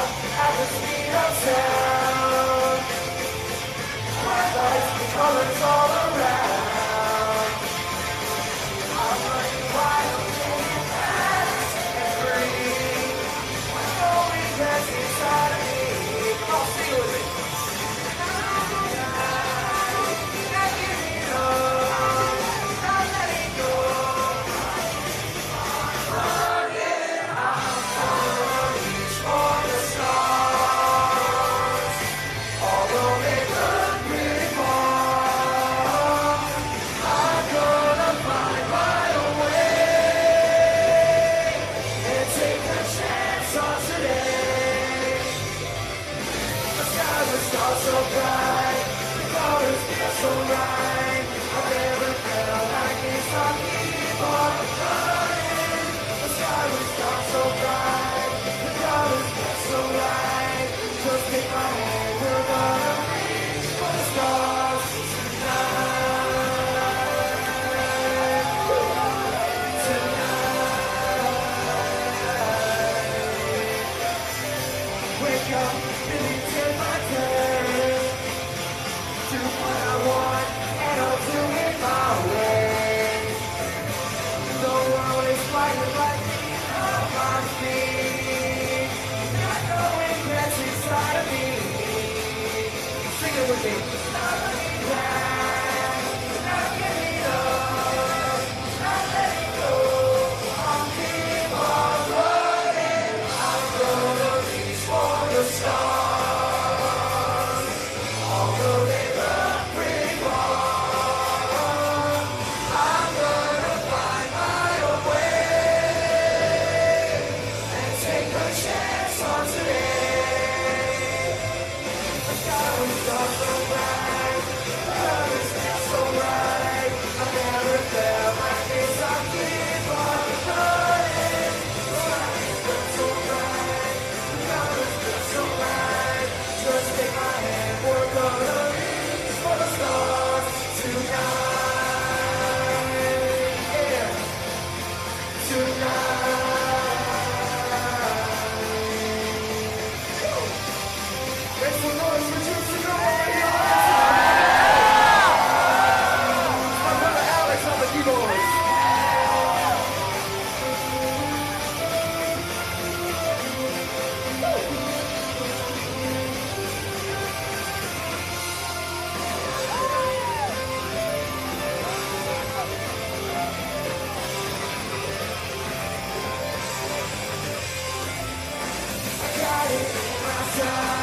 at the speed of sound. Bright lights, colors all around. I'm running wild, getting fast and free. Knowing that's inside of me. Come on, sing it with me. Not giving up, not letting go. Running, I'm gonna reach for the stars. Although they look pretty far, I'm gonna find my own way and take a chance on today. The sky was all so bright, the colors feel so right. I've never felt like this. I'll keep on running. The sky was all so bright, the colors feel so right. Just take my hand, we're gonna reach for the stars tonight. Wake up, Billy, take my turn. Do what I want, and I'll do it my way. The world is flying like me on my feet. Not knowing that's inside of me. Sing it with me. Not looking back, not giving up, not letting go. I'll keep on running. I'm gonna reach for the stars. Although they look pretty far, I'm gonna find my own way and take a chance on today. The sky was all so bright, the colors felt so right. I never felt like this. I keep on running. The sky was so bright, the colors felt so right. Just take my hand, we're gonna reach for the stars tonight. Yeah, tonight. Make some noise for Juicy Girl over here. My brother Alex on the keyboards. I got it in my sight.